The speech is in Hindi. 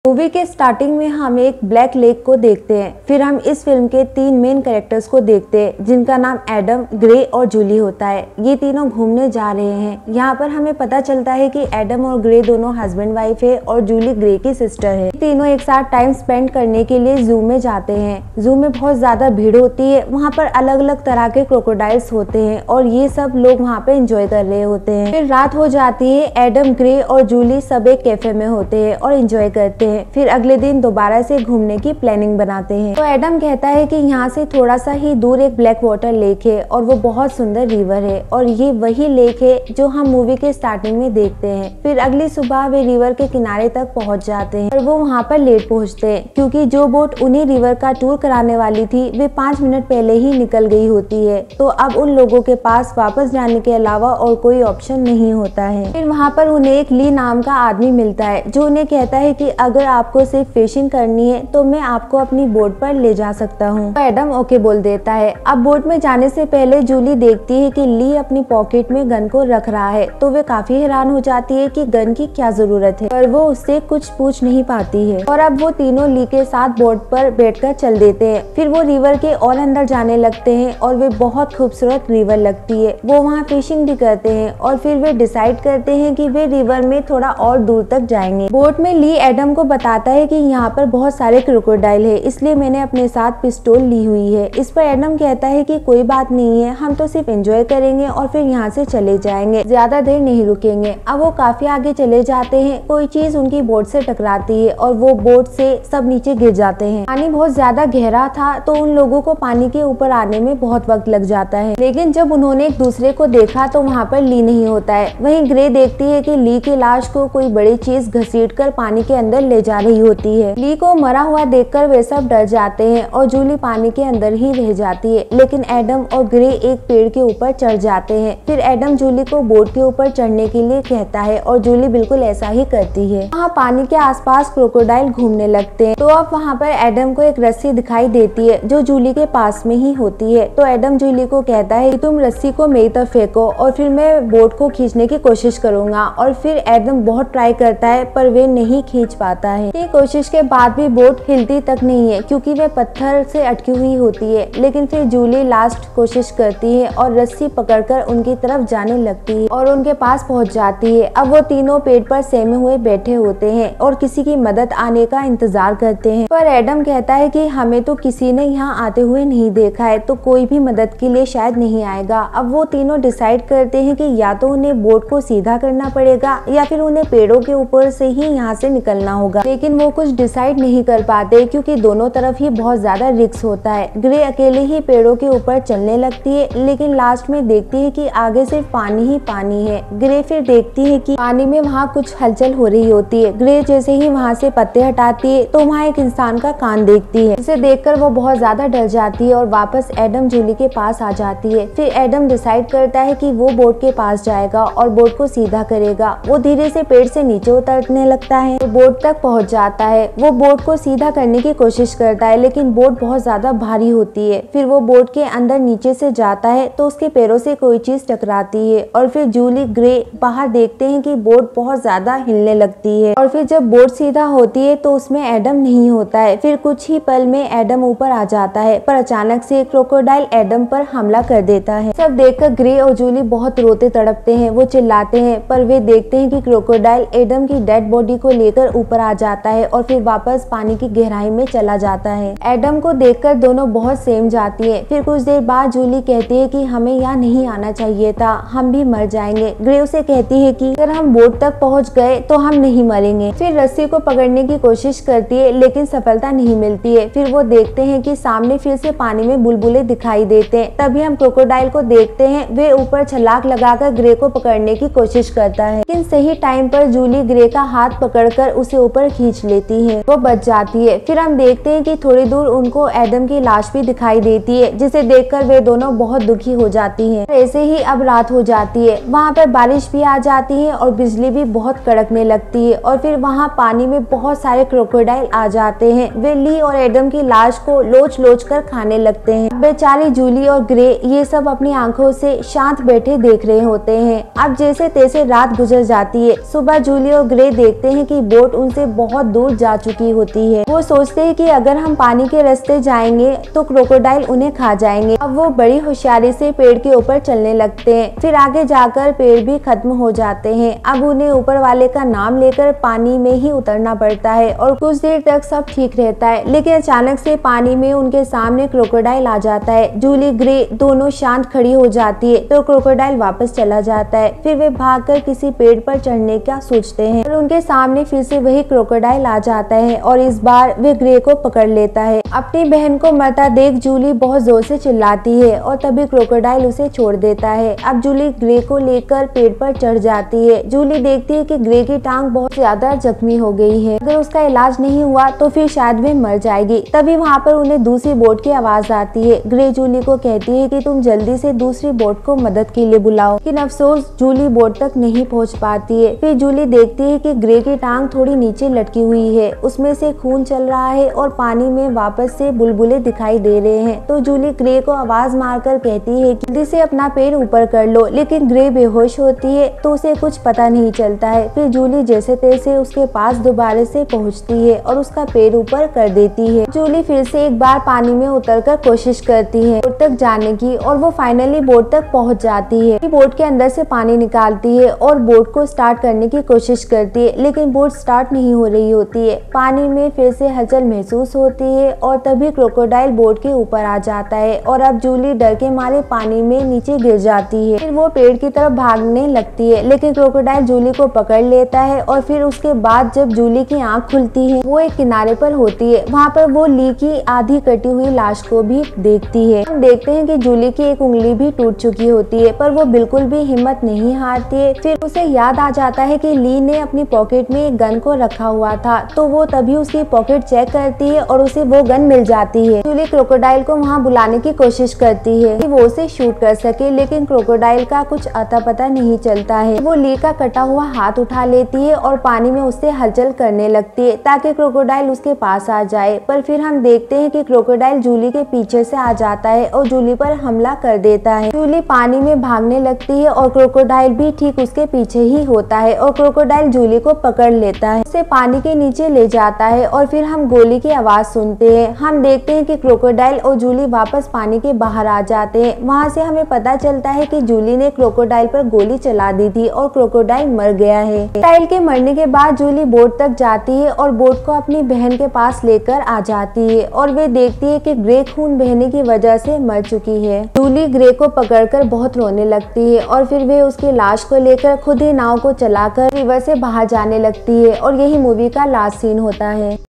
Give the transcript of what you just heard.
मूवी के स्टार्टिंग में हम एक ब्लैक लेक को देखते हैं। फिर हम इस फिल्म के 3 मेन कैरेक्टर्स को देखते हैं जिनका नाम एडम, ग्रे और जूली होता है। ये तीनों घूमने जा रहे हैं। यहाँ पर हमें पता चलता है कि एडम और ग्रे दोनों हस्बैंड वाइफ है और जूली ग्रे की सिस्टर है। तीनों एक साथ टाइम स्पेंड करने के लिए जू में जाते हैं। जू में बहुत ज्यादा भीड़ होती है। वहाँ पर अलग अलग तरह के क्रोकोडाइल्स होते हैं और ये सब लोग वहाँ पे एंजॉय कर रहे होते हैं। फिर रात हो जाती है। एडम, ग्रे और जूली सब एक कैफे में होते हैं और एंजॉय करते हैं। फिर अगले दिन दोबारा से घूमने की प्लानिंग बनाते हैं। तो एडम कहता है कि यहाँ से थोड़ा सा ही दूर एक ब्लैक वाटर लेक है और वो बहुत सुंदर रिवर है और ये वही लेक है जो हम मूवी के स्टार्टिंग में देखते हैं। फिर अगली सुबह वे रिवर के किनारे तक पहुँच जाते हैं और वो वहाँ पर लेट पहुँचते हैं क्योंकि जो बोट उन्हें रिवर का टूर कराने वाली थी वे 5 मिनट पहले ही निकल गई होती है। तो अब उन लोगों के पास वापस जाने के अलावा और कोई ऑप्शन नहीं होता है। फिर वहाँ पर उन्हें एक ली नाम का आदमी मिलता है जो उन्हें कहता है कि अगर आपको सिर्फ फिशिंग करनी है तो मैं आपको अपनी बोट पर ले जा सकता हूँ। तो एडम ओके बोल देता है। अब बोट में जाने से पहले जूली देखती है कि ली अपनी पॉकेट में गन को रख रहा है तो वे काफी हैरान हो जाती है कि गन की क्या जरूरत है, पर वो उससे कुछ पूछ नहीं पाती है। और अब वो तीनों ली के साथ बोट पर बैठकर चल देते हैं। फिर वो रिवर के और अंदर जाने लगते हैं और वे बहुत खूबसूरत रिवर लगती है। वो वहाँ फिशिंग भी करते हैं और फिर वे डिसाइड करते हैं कि वे रिवर में थोड़ा और दूर तक जाएंगे। बोट में ली एडम को बताता है कि यहाँ पर बहुत सारे क्रोकोडाइल है, इसलिए मैंने अपने साथ पिस्तौल ली हुई है। इस पर एडम कहता है कि कोई बात नहीं है, हम तो सिर्फ एंजॉय करेंगे और फिर यहाँ से चले जाएंगे, ज्यादा देर नहीं रुकेंगे। अब वो काफी आगे चले जाते हैं। कोई चीज उनकी बोट से टकराती है और वो बोट से सब नीचे गिर जाते हैं। पानी बहुत ज्यादा गहरा था तो उन लोगों को पानी के ऊपर आने में बहुत वक्त लग जाता है। लेकिन जब उन्होंने एक दूसरे को देखा तो वहाँ पर ली नहीं होता है। वहीं ग्रे देखती है कि ली की लाश को कोई बड़ी चीज घसीटकर पानी के अंदर ले जा रही होती है। ली को मरा हुआ देखकर वे सब डर जाते हैं और जूली पानी के अंदर ही रह जाती है। लेकिन एडम और ग्रे एक पेड़ के ऊपर चढ़ जाते हैं। फिर एडम जूली को बोट के ऊपर चढ़ने के लिए कहता है और जूली बिल्कुल ऐसा ही करती है। वहाँ पानी के आसपास क्रोकोडाइल घूमने लगते हैं। तो अब वहाँ पर एडम को एक रस्सी दिखाई देती है जो जूली के पास में ही होती है। तो एडम जूली को कहता है कि तुम रस्सी को मेरी तरफ फेंको और फिर मैं बोट को खींचने की कोशिश करूंगा। और फिर एडम बहुत ट्राई करता है पर वे नहीं खींच पाता है। ये कोशिश के बाद भी बोट हिलती तक नहीं है क्योंकि वे पत्थर से अटकी हुई होती है। लेकिन फिर जूली लास्ट कोशिश करती है और रस्सी पकड़कर उनकी तरफ जाने लगती है और उनके पास पहुंच जाती है। अब वो तीनों पेड़ पर सहमे हुए बैठे होते हैं और किसी की मदद आने का इंतजार करते हैं। पर एडम कहता है कि हमें तो किसी ने यहाँ आते हुए नहीं देखा है तो कोई भी मदद के लिए शायद नहीं आएगा। अब वो तीनों डिसाइड करते हैं कि या तो उन्हें बोट को सीधा करना पड़ेगा या फिर उन्हें पेड़ों के ऊपर से ही यहाँ से निकलना होगा। लेकिन वो कुछ डिसाइड नहीं कर पाते क्योंकि दोनों तरफ ही बहुत ज्यादा रिस्क होता है। ग्रे अकेले ही पेड़ों के ऊपर चलने लगती है लेकिन लास्ट में देखती है कि आगे सिर्फ पानी ही पानी है। ग्रे फिर देखती है कि पानी में वहाँ कुछ हलचल हो रही होती है। ग्रे जैसे ही वहाँ से पत्ते हटाती है तो वहाँ एक इंसान का कान देखती है, जिसे देखकर वो बहुत ज्यादा डर जाती है और वापस एडम जूली के पास आ जाती है। फिर एडम डिसाइड करता है कि वो बोट के पास जाएगा और बोट को सीधा करेगा। वो धीरे से पेड़ से नीचे उतरने लगता है तो बोट तक पहुंच जाता है। वो बोट को सीधा करने की कोशिश करता है लेकिन बोट बहुत ज्यादा भारी होती है। फिर वो बोट के अंदर नीचे से जाता है तो उसके पैरों से कोई चीज टकराती है और फिर जूली, ग्रे बाहर देखते हैं कि बोट बहुत ज्यादा हिलने लगती है। और फिर जब बोट सीधा होती है तो उसमें एडम नहीं होता है। फिर कुछ ही पल में एडम ऊपर आ जाता है पर अचानक से क्रोकोडाइल एडम पर हमला कर देता है। सब देखकर ग्रे और जूली बहुत रोते तड़पते हैं। वो चिल्लाते हैं पर वे देखते हैं कि क्रोकोडाइल एडम की डेड बॉडी को लेकर ऊपर आ जाता है और फिर वापस पानी की गहराई में चला जाता है। एडम को देखकर दोनों बहुत सहम जाती है। फिर कुछ देर बाद जूली कहती है कि हमें यहाँ नहीं आना चाहिए था, हम भी मर जाएंगे। ग्रे उसे कहती है कि अगर हम बोट तक पहुँच गए तो हम नहीं मरेंगे। फिर रस्सी को पकड़ने की कोशिश करती है लेकिन सफलता नहीं मिलती है। फिर वो देखते हैं कि सामने फिर से पानी में बुलबुले दिखाई देते हैं। तभी हम क्रोकोडाइल को देखते हैं। वे ऊपर छलाक लगाकर ग्रे को पकड़ने की कोशिश करता है लेकिन सही टाइम पर जूली ग्रे का हाथ पकड़कर उसे ऊपर खींच लेती है। वो बच जाती है। फिर हम देखते हैं कि थोड़ी दूर उनको एडम की लाश भी दिखाई देती है जिसे देखकर वे दोनों बहुत दुखी हो जाती हैं। ऐसे ही अब रात हो जाती है। वहाँ पर बारिश भी आ जाती है और बिजली भी बहुत कड़कने लगती है और फिर वहाँ पानी में बहुत सारे क्रोकोडाइल आ जाते हैं। वे ली और एडम की लाश को लोच लोच कर खाने लगते हैं। बेचारी जूली और ग्रे ये सब अपनी आंखों से शांत बैठे देख रहे होते हैं। अब जैसे तैसे रात गुजर जाती है। सुबह जूली और ग्रे देखते हैं कि बोट उनसे बहुत दूर जा चुकी होती है। वो सोचते हैं कि अगर हम पानी के रास्ते जाएंगे तो क्रोकोडाइल उन्हें खा जाएंगे। अब वो बड़ी होशियारी से पेड़ के ऊपर चलने लगते हैं। फिर आगे जाकर पेड़ भी खत्म हो जाते हैं। अब उन्हें ऊपर वाले का नाम लेकर पानी में ही उतरना पड़ता है और कुछ देर तक सब ठीक रहता है, लेकिन अचानक से पानी में उनके सामने क्रोकोडाइल आ जाता है। जूली ग्रे दोनों शांत खड़ी हो जाती है तो क्रोकोडाइल वापस चला जाता है। फिर वे भागकर किसी पेड़ पर चढ़ने का सोचते हैं और उनके सामने फिर से वही क्रोकोडाइल आ जाता है और इस बार वे ग्रे को पकड़ लेता है। अपनी बहन को मरता देख जूली बहुत जोर से चिल्लाती है और तभी क्रोकोडाइल उसे छोड़ देता है। अब जूली ग्रे को लेकर पेड़ पर चढ़ जाती है। जूली देखती है कि ग्रे की टांग बहुत ज्यादा जख्मी हो गई है। अगर उसका इलाज नहीं हुआ तो फिर शायद वे मर जाएगी। तभी वहाँ पर उन्हें दूसरी बोट की आवाज आती है। ग्रे जूली को कहती है कि तुम जल्दी से दूसरी बोट को मदद के लिए बुलाओ, लेकिन अफसोस जूली बोट तक नहीं पहुँच पाती है। फिर जूली देखती है कि ग्रे की टांग थोड़ी नीचे लटकी हुई है, उसमें से खून चल रहा है और पानी में वापस से बुलबुले दिखाई दे रहे हैं। तो जूली ग्रे को आवाज मारकर कहती है कि जल्दी से अपना पैर ऊपर कर लो, लेकिन ग्रे बेहोश होती है तो उसे कुछ पता नहीं चलता है। फिर जूली जैसे तैसे उसके पास दोबारा से पहुंचती है और उसका पैर ऊपर कर देती है। जूली फिर से एक बार पानी में उतरकर कोशिश करती है बोट तक जाने की और वो फाइनली बोट तक पहुंच जाती है। बोट के अंदर से पानी निकालती है और बोट को स्टार्ट करने की कोशिश करती है, लेकिन बोट स्टार्ट नहीं हो रही होती है। पानी में फिर से हलचल महसूस होती है और तभी क्रोकोडाइल बोट के ऊपर आ जाता है और अब जूली डर के मारे पानी में नीचे गिर जाती है। फिर वो पेड़ की तरफ भागने लगती है, लेकिन क्रोकोडाइल जूली को पकड़ लेता है और फिर उसके बाद जब जूली की आंख खुलती है वो एक किनारे पर होती है। वहाँ पर वो ली की आधी कटी हुई लाश को भी देखती है। हम देखते हैं कि जूली की एक उंगली भी टूट चुकी होती है, पर वो बिल्कुल भी हिम्मत नहीं हारती है। फिर उसे याद आ जाता है कि ली ने अपनी पॉकेट में एक गन को रखा हुआ था, तो वो तभी उसकी पॉकेट चेक करती है और उसे वो गन मिल जाती है। जूली क्रोकोडाइल को वहाँ बुलाने की कोशिश करती है कि वो उसे शूट कर सके, लेकिन क्रोकोडाइल का कुछ अता पता नहीं चलता है। वो ली का कटा हुआ हाथ उठा लेती है और पानी में उससे हलचल करने लगती है ताकि क्रोकोडाइल उसके पास आ जाए, पर फिर हम देखते हैं कि क्रोकोडाइल जूली के पीछे से आ जाता है और जूली पर हमला कर देता है। जूली पानी में भागने लगती है और क्रोकोडाइल भी ठीक उसके पीछे ही होता है और क्रोकोडाइल जूली को पकड़ लेता है, उसे पानी के नीचे ले जाता है और फिर हम गोली की आवाज सुनते हैं। हम देखते हैं कि क्रोकोडाइल और जूली वापस पानी के बाहर आ जाते हैं। वहाँ से हमें पता चलता है कि जूली ने क्रोकोडाइल पर गोली चला दी थी और क्रोकोडाइल मर गया है। क्रोकोडाइल के मरने के बाद जूली बोट तक जाती है और बोट को अपनी बहन के पास लेकर आ जाती है और वे देखती है कि ग्रे खून बहने की वजह से मर चुकी है। जूली ग्रे को पकड़कर बहुत रोने लगती है और फिर वे उसकी लाश को लेकर खुद ही नाव को चलाकर रिवर से बाहर जाने लगती है और यही मूवी का लास्ट सीन होता है।